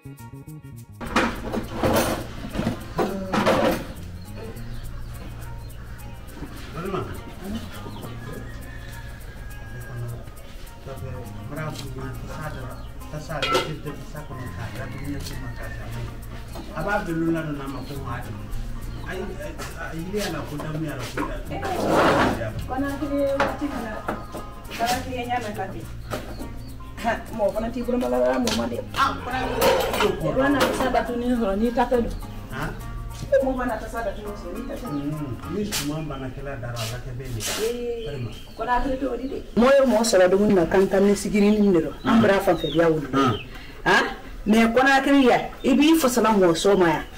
Mau pernah tidur malam mau mandi. Mana sahabat ini ni kata tu. Mau mana sahabat ini kata. Ni semua mana kela darah lagi beli. Kau nak itu di. Mau salah dengan kantan ni sigirin ni dulu. Ambra fan dia ulu. Ne kau nak ya. Ibi fasala mau somaya.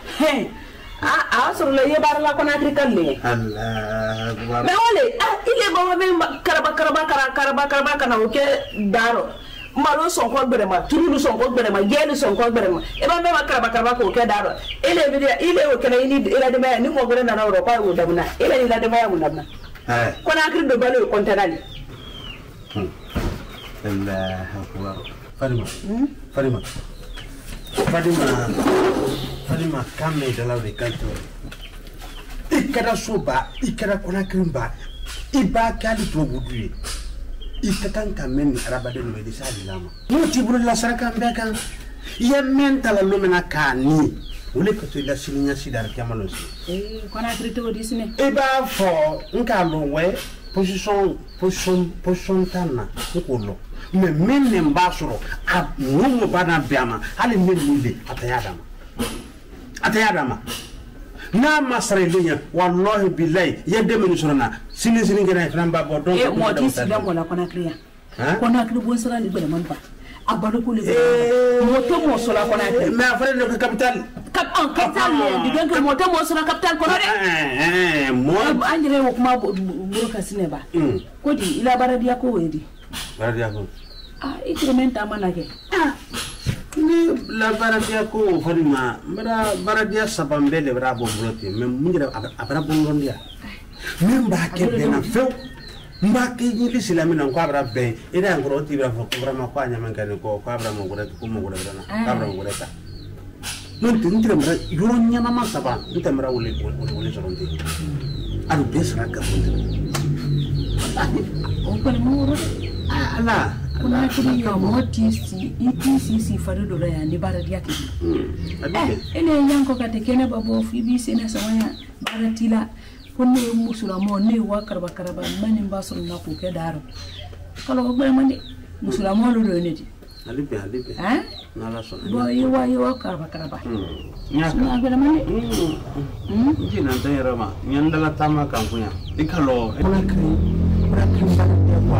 Asal le bar la kau nak kali. Allah. Mewale. Ile bawa me karaba kana oke daro. Malo son ko berema turu son ko berema gelu son ko berema e ba me karaba ko ke daro ile video ile o kana ini ile de me ni mo gore na ro pa o dabna ile ile de me o dabna ko na kri do balo ko tanali Allah akbar Fatima kame de la recanto ikara soba ikara kona krimba iba kali to budui ikakan kamen arabade no de salama no tibul la saraka mbeka ya mental lumena kani wole ko to la silinya sidar kamalo si kona trito disne iba fo nkalo we position tanna ko me menne mbasoro a numu bana biama hali menile atayadama na masrelinya wallahi billahi yende menu surana sini ngena framba bo don ko mo ti sida mo la kona kriya kona kri bo sara ni bele manpa abalo ko le mo to mo sola kona kri mais afre no capital capital digen ko mo to mo sola capital ko de mo anjere wo kuma buru kasine ba ko di ila baradia ko wedi baradia ko incrementa manake ni la baradia ko Fatima mara baradia sabambele brabo broti mais mungira abra bongondia memba ke bena feu mba ke ni lislamina ko abra be ida ngoro ti bra ko brama ko anya mangane ko abra mo gore ko mo gore brana abra mo gore ta non tintre mara yoro nyama ma saba ntamra wole soronti alu besra ka on ko mo ro ala kuna kiri ya motisi EPCC farudo ya ni baradia ke ene yanko kate kene babo fibi sene samaya baratila konne musula mo ne wa karba mani mbaso na ko ke daro kala ko be mani musula mo lo ne di alibe na la so bo yiwa karba nyaka na be mani jina ndera ma nyandala tama kampunya ikalo kuna kri baradia kwa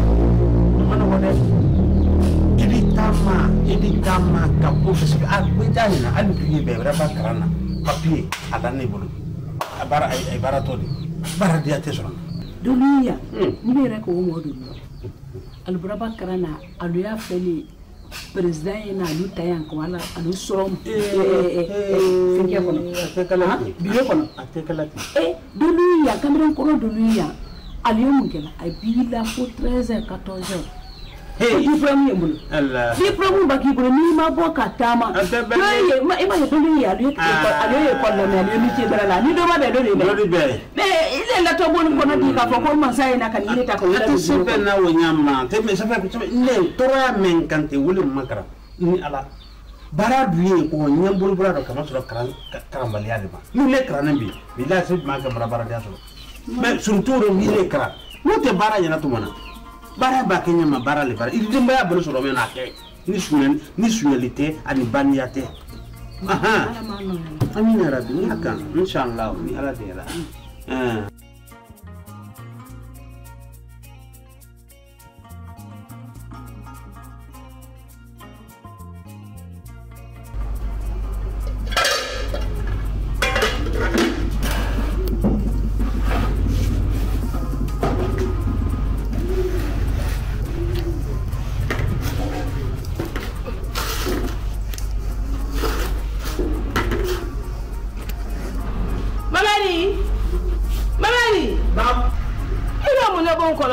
Idi tama kapusi aku jahina adu tuye be berapa karana papi ada ne bulu bara ay bara todi bara dia tesron dunia ni bere ko mo dulu al berapa karana alu ya feli president na lu tayan ko wala alu som finke kono biye kono atekalati dunia kamera ko dunia aliyo mungela ay bila fo 13h 14h Diplôme yembulu. Allah. Diplôme baki bulu ni ma bo katama. Ye ma ye dulu ya lu ale ko la me ale mi ci dara ni do ma be do ni be. Mais il est là to bon ko na di ka fo ko man sai na kan ni ta ko la do. Sepe na wo nyama. Te me sepe ko ne tora men kante wuli makara. Ni ala. Bara duye ko nyambul bura do kama sura karambali ya ba. Ni le kranan bi. Bila se ma ka bara dia so. Mais surtout ni le kran. No te bara yana to mana. Bara ba kenya ma bara le bara idimba ya bolo soro mena ke ni sunnalité ani baniyate aha amina rabbi ni haka inshallah ni ala de la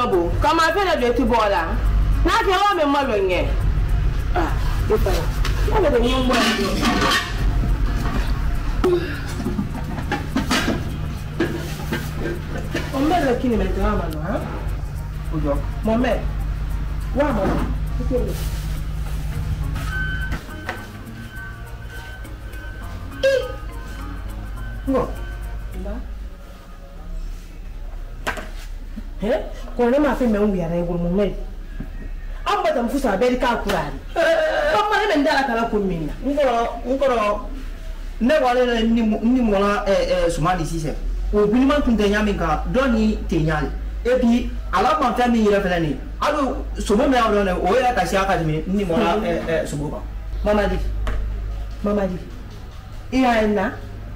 Kama fele de ti bola na ke wa me malo nye de para Olha de nenhum bom. Mohamed aqui no meio da mano, hein? Ujo. Mohamed. Wa mano. O que é? Ngo. Nda. Ko ne ma fe me wu yara e wo Mohamed. Amba tam fusa be ka kurani. Ko ma ne ndala kala ko minna. Ngoro ne wale ni mola sumali sise. O bilima tunde nyami ka doni tenyal. E bi ala ma fa mi yira fela ni. Alo somo me awdo ne o ya ka sia ka ni mola somo ba. Mamadi. Iya ina.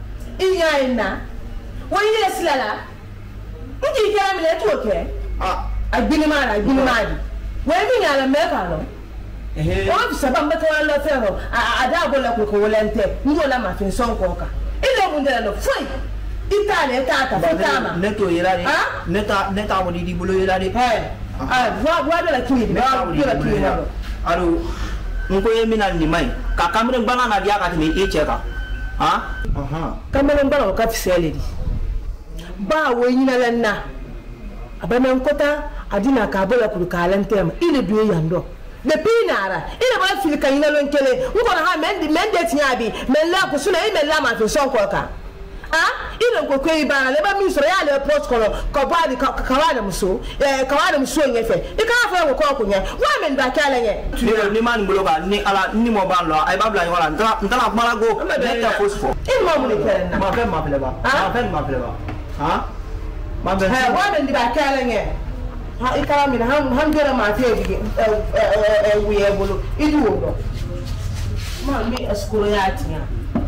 Wo yile silala. Nji kera mi le to ke. Agbini madi. Wo mi nyala me ka no. O bi saba mbeto la fero. Ada bola ko wala nte. Ngola ma fin son ko ka. Ile mu ndela no foi. Itale tata fitama. Neto yelari. Neta woni di bolo yelari. Wa la kini ba la kini ba. Aro nko yemina ni mai. Ka kamre bana na dia ka timi echeka. Kamre bana ka fisele di. Ba wo nyina lenna. Abana nkota adina ka bola ku ka lentem. Ile duwe yando. Le pinara. Ile ba fili kan yina lonkele. Nko na ha mende tiabi. Mella ku suna imella ma fi son ko ka. Ile ko kwe ibana le ba mi so ya le protocol ko ba di kawada muso nyefe e ka fa ko kunya wa men ba kala nye ni man buloga ni ala ni mo ban lo ay babla wala ndala mala go neta fosfo e mo mo le kala na ma fe ma fele ba ma be wa men di ba kala nye ha e kala mi han gera ma fe dige wiye bolo idu wo ma mi askuro ya tinya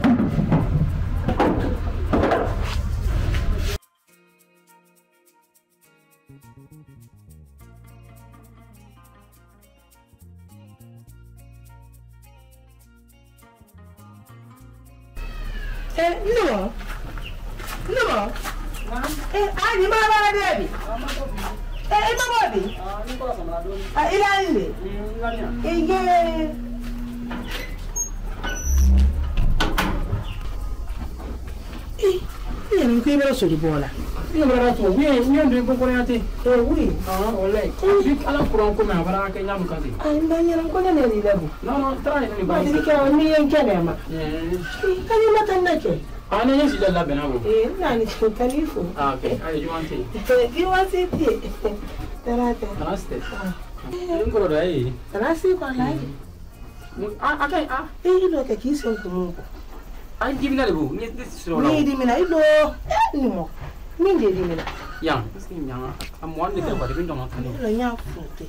No. Ani mama debi. Mama bi. Ila ile. Eye. Ni ko ibero so di bola. Ni bara to wi ni ndo ko ko yate. Oui. Ole. Bi ala kuran ko na bara ke nyam kati. Ai mbanya ko ne ni lebu. No, try ni ba. Ba di ka ni yen kene ma. Kani mata nake. Ana yin si dalla bena go. Nani ko kalifu. Okay. Ai juante. Juante ti. Tarate. Namaste. Ngoro dai. Tarasi ko lai. Akai Ilo ke kiso ko mo. Ai dimina lebu. Ni siro. Ni dimina ilo. Ni mo. Ni de dimina. Yang, meski yang amuan ni tempat di bintang makan ni. Ilo nya fruit.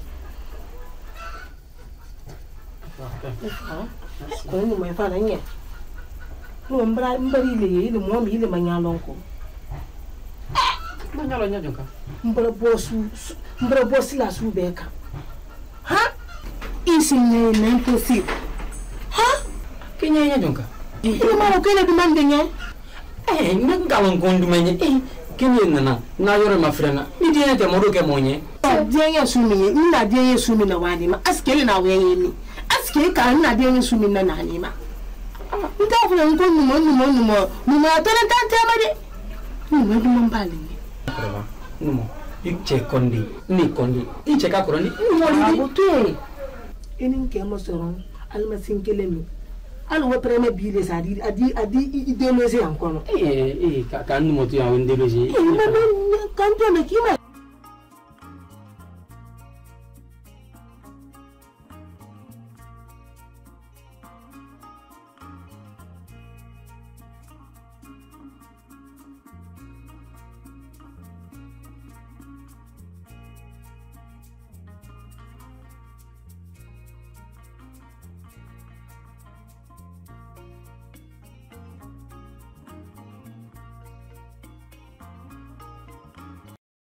Okay. Ko ni mo fa na nye. No mbari ile mo mi ile manyalon ko. Manyalon nya jonka. Mbara bosu la su beka. Ha? Isi ne na impossible. Ha? Kenya nya jonka. Ile maro kele demande nya. Nagawon kondu menye. Kenya na yoro mafrena. Ni dia te moro ke monye. Dia sumi ni na dia sumi na wani ma askele na wenye ni. Askele ka na dia sumi na nani ma. Nta funa nko numo atana tante amade numo dumo mbali numo ikche kondi ni kondi iche ka kondi numo to enin ke mo soron almasin kelemi alwa preme bile sa adi ideologie ankono ka numo to ya wendelogie kanto na kima